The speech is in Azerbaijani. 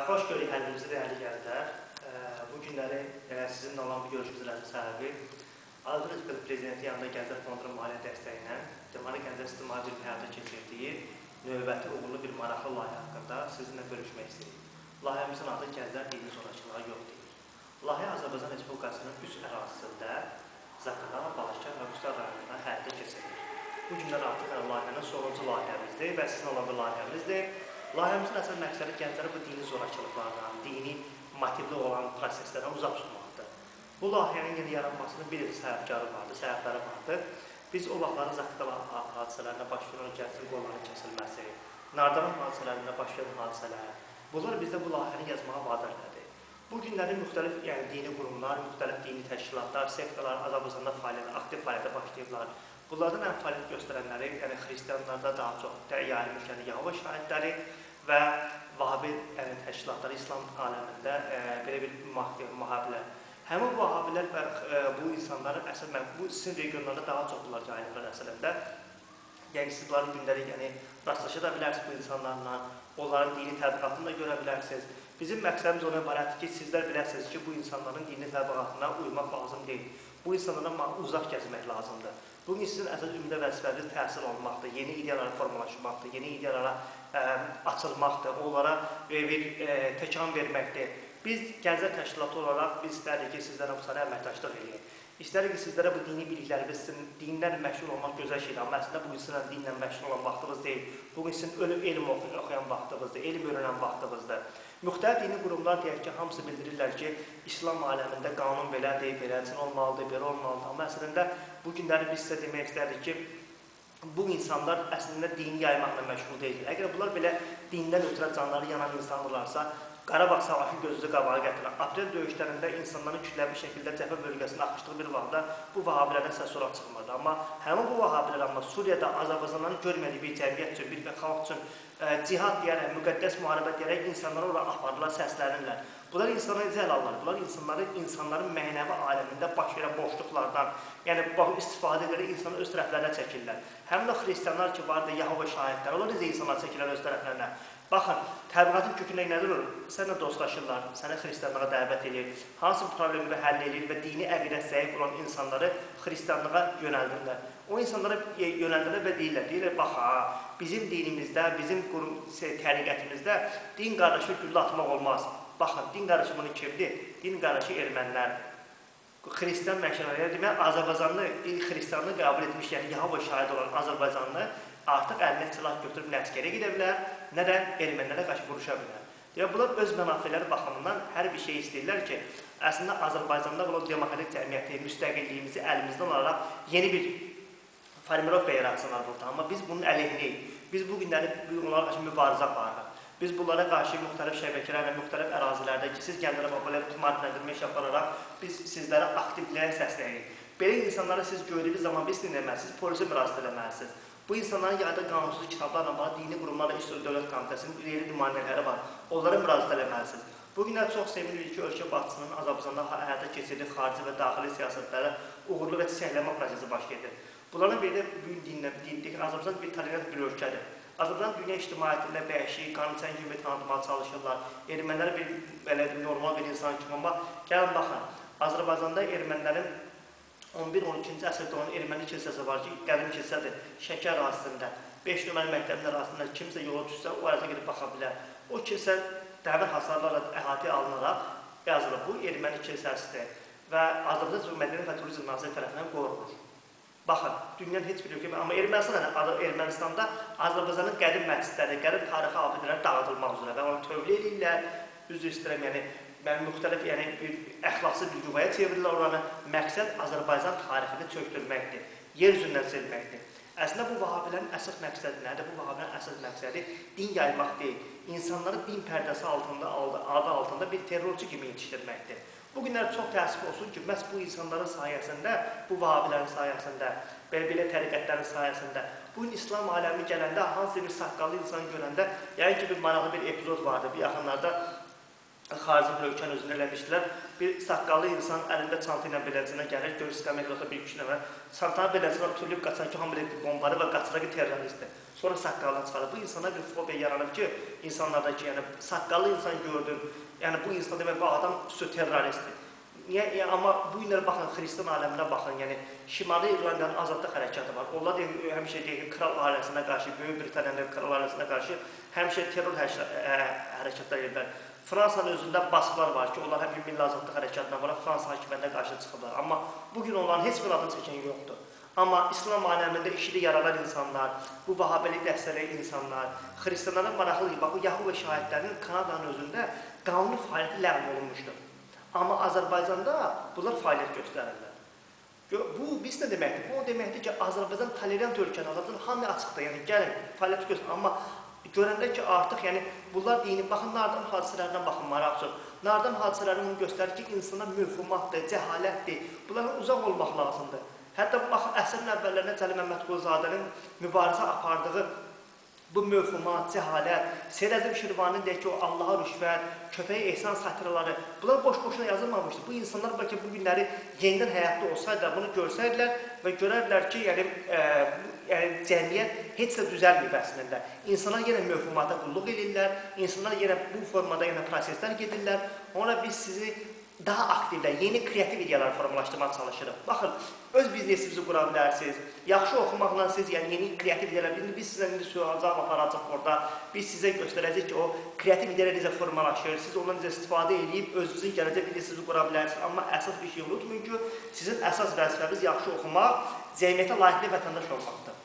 Xoş gördük həlimizi dəyərli gənclər. Bu günləri sizinlə olan bu görüşümüzün səbəbi Azərbaycan Respublikası Prezidenti yanında Gənclər Fondunun maliyyə dəstəyi ilə deməli Gənclər İctimai Birliyi həyata keçirdiyi növbəti uğurlu bir maraqlı layihə haqqında sizinlə görüşmək istəyirik. Layihəmizin adı Gənclər dini zorakılığa yox deyil. Layihə Azərbaycan Respublikasının 3 ərazisində Zaqatala, Balakən və Qusar rayonunda həyata keçirilir. Bu günlər artıq layihənin sonuncu layihəmizdir və sizinlə olan bir layihəmizdir. Layihəmizin əsas məqsədi gəncləri bu dini zorakılıqlardan, dini motivli olan proseslərdən uzaq tutmaqdır. Bu layihənin yeni yaranmasının bir səbəbləri vardır. Biz o vaxtların Zaqatala hadisələrində baş verən gənclik qollarının kəsilməsi, Nardaran hadisələrində baş verən hadisələr, bunlar bizdə bu layihəni yazmağa vadar elədi. Bu günlərin müxtəlif dini qurumlar, müxtəlif dini təşkilatlar, sektalar Azərbaycanda aktiv fəaliyyətə başlayıblar. Bunlardan ən fəaliyyət göstərənləri, xristianlarda daha çox yayılmış, Yehova şahidləri və Vahabi təşkilatları İslam aləmində belə bir mühabilər. Həmin bu Vahabilər və bu insanların bu sizin regionlarda daha çox bunlar yayılırlar əslində. Yəni siz bunların günləri rastlaşa da bilərsiniz bu insanlarla, onların dini tədqiqatını da görə bilərsiniz. Bizim məqsədimiz ona ibarətdir ki, sizlər biləsiniz ki, bu insanların dini tədqiqatına uymaq lazım deyil. Bu insanlardan uzaq gəzmək lazımdır. Bugün sizin əsas ümumi vəzifəniz təhsil olmaqdır, yeni ideyalara formalaşmaqdır, yeni ideyalara açılmaqdır, onlara bir təkan verməkdir. Biz Gənclər Təşkilatı olaraq biz istərik ki, sizlərə bu sənə əməkdaşlıq edək. İstərik ki, sizlərə bu dini bilikləri, sizin dinlə məşğul olmaq gözəl şeydir. Amma əslində bugün sizin dinlə məşğul olan vaxtınız deyil. Bugün sizin elm oxuyan vaxtınızdır, elm öyrənən vaxtınızdır. Müxtəlif dini qurumlar deyək ki, hamısı bildirirlər ki, İslam aləmində qanun belədir, beləsin olmalıdır, belə olmalıdır. Amma əslində bu günləri biz sizə demək istərdik ki, bu insanlar əslində dini yaymaqla məşğul deyildir. Əgər bunlar belə dindən ötürə canları yanan insanlarsa, Qarabağ savaşı gözünüzü qabağa gətirən, aprel döyüşlərində insanların kütləvi şəkildə cəbhə bölgəsində axışdığı bir vaxtda bu Vahabilərdən səs olaraq çıxmadı. Amma həmin bu Vahabilər Suriyada Azərbaycanların görmədiyi bir cəmiyyət üçün, bir xalq üçün cihad deyərək, müqəddəs müharibə deyərək insanları ora aparırlar, səslənirlər. Bunlar insanları necə əl alırlar? Bunlar insanların mənəvi aləmində baş verən boşluqlardan, istifadə edərək insanı öz tərəflərinə çəkirlər. Həmin o xristianlar ki, vardır, Yehova şahidlər, onlar necə insanlar çəkirlər öz tərəflərinə? Baxın, təbliğatın kökündə nədir olur? Sənlə dostlaşırlar, sənə xristianlığa dəvət edir, hansı problemi həll edir və dini əqidə zəif olan insanları xristianlığa yönəldirlər. O insanlara yönəldirlər və deyirlər, bax, bizim dinimizdə, bizim təriqətimizdə din qardaşı güllə atmaq olmaz. Baxın, din qardaşı bunu kimdir? Din qardaşı ermənilərdir. Xristian məşələləri demək, Azərbaycanlı xristianlığı qəbul etmiş, yəni Yehova şahid olan Azərbaycanlı artıq əlinə silah götürüb nə əskərə gedə bilər, nə də ermənilərə qarşı vuruşa bilər. Bunlar öz mənafeləri baxımından hər bir şey istəyirlər ki, əslində Azərbaycanda bu demokratik cəmiyyəti, müstəqilliyimizi əlimizdən alaraq yeni bir formirovka yaratsınlar burada. Amma biz bunun əleyhinəyik. Biz bu günləri onlara qarşı mübarizə aparırıq. Biz bunlara qarşı müxtəlif şəbəkələrlə, müxtəlif ərazilərdə ki, siz gənclərə belə maarifləndirmə iş apararaq biz sizlərə aktivliyə səsləyirik. Belə insanlara siz gördüyünüz zaman biz dinləməlisiniz, polisə müraciət eləməlisiniz. Bu insanların yayda qanunsuz kitablarla bağlı dini qurumlarla İşsizlik Dövlət Komitəsinin yeri nümayəndələri var. Onlara müraciət eləməlisiniz. Bu günlər çox sevinirik ki, ölkə başçısının Azərbaycanda həyata keçirdiyi xarici və daxili siyasətlərə uğurlu və çiçəklənmə prosesi baş gedir. Bunların bir də dinlədik, Azərbaycan bir tolerant bir ölkədir. Azərbaycan dünya ictimaiyyətində vəhşi, qanunçən kimi tanıtmağa çalışırlar. Ermənilər bir normal bir insan kimi, amma gəlin baxın, Azərbaycanda ermənilərin 11-12-ci əsrdə olan erməni kilsəsi var ki, qədim kilsədir, Şəki ərazisində, 5 nömrəli məktəbin ərazisində kimsə yola düşsə, o əraziyə gedib baxa bilər. O kilsə dəmir hasarlarla əhatə alınaraq yazılır. Bu erməni kilsəsidir və Azərbaycan Mədəniyyət və Turizm Nazirliyi tərəfindən qorunur. Baxın, dünyanın heç bir ölkə, amma Ermənistanda Azərbaycanın qədim məscidləri, qədim tarixi abidələri dağıdılmaq üzrə və onu tövlə edirlər, üzr istəyirəm, müxtəlif, bir əxlaqsız bir yuvaya çevirirlər oranı. Məqsəd Azərbaycan tarixini çöktürməkdir, yer üzündən silməkdir. Əslində bu Vahabilərin əsas məqsədi nədir? Bu Vahabilərin əsas məqsədi din yaymaq deyil, insanları din pərdəsi adı altında bir terrorçu kimi yetişdirməkdir. Bu günlər çox təəssüf olsun ki, məhz bu insanların sayəsində, bu Vahabilərin sayəsində, belə təriqətlərin sayəsində, bugün İslam aləmi gələndə, hansı bir saqqallı insan görəndə, yəni ki, bir maraqlı bir epizod vardı, bir yaxınlarda xarici bir ölkənin özünü eləmişdilər. Bir saqqallı insan əlində çanta ilə beləcinə gəlir, görür istiqamətdə bir kişi ilə çantanı beləcinə tutulub qaçan ki, hamı bir bombarı və qaçıran ki, terroristdir. Sonra saqqalını çıxarır. Bu insana bir fobiya yaranıb ki, insanlarda ki, yəni saqqallı insan gördün, yəni bu insan demək, bu adam terroristdir. Niyə? Amma bu günlər baxın, Xristian aləminə baxın, yəni Şimali İrlandiyanın azadlıq hərəkatı var. Onlar həmişə deyir ki, kral ailəsinə qarşı, Böyük Britaniyanın kral ailəsinə qarşı həmişə terror hərəkatlar edirlər. Fransanın özündə baskılar var ki, onlar həmişə milli azadlıq hərəkatına var, Fransa hakimiyyətinə qarşı çıxıblar. Amma bugün onların heç bir adını çəkən yoxdur. Amma İslam aləmində işini yaranan insanlar, bu vahabilik dəstələyən insanlar, xristianlara maraqlı gibi, bu Yahoo və şahidlərin Kanadanın özündə qanuni fəaliyyəti ləğv olunmuşdur. Amma Azərbaycanda bunlar fəaliyyət göstərirlər. Bu biz nə deməkdir? Bu o deməkdir ki, Azərbaycan tolerant ölkədir, Azərbaycan hamıya açıqdır. Yəni gəlin, fəaliyyət göstərir. Amma görəndə ki, artıq yəni bunlar deyini, baxın, nardan hadisələrdən baxın, maraqçı. Nardan hadisələrinin göstərir ki, insana müfhumatdır, cəhalətdir. Bunlardan uzaq olmaq lazımdır. Hətta baxın, əsrin əvvəllərində Cəlil Məmmədquluzadənin mübarizə apardığı bu müfhumat, cəhalət, Seyyid Əzim Şirvaninin deyək ki, o Allaha rüşvət, köpəyə ehsan satıraları, bunlar boş-boşuna yazılmamışdır. Bu insanlar bəlkə bu günləri yenidən həyatda olsaydılar, bunu görsəydilər və görərlər ki, yəni cəmiyyət heç də düzəlməyib əslində. İnsanlar yenə müfhumata qulluq edirlər, insanlar yenə bu formada yenə proseslər gedirlər. Ona biz sizi daha aktivlər, yeni kreativ ideyalar formalaşdırmaya çalışırıq. Baxın, öz biznesinizi qura bilərsiniz. Yaxşı oxumaqla siz yəni yeni kreativ ideyalar, biz sizə indi sualcaq aparacaq orada. Biz sizə göstərəcək ki, o kreativ ideyalar necə formalaşır, siz ondan necə istifadə edib özünüzün gələcək biznesinizi qura bilərsiniz. Amma əsas bir şey unutmayın ki, sizin əsas vəzifəniz yaxşı oxumaq, cəmiyyətə layiqli vətəndaş olmaqdır.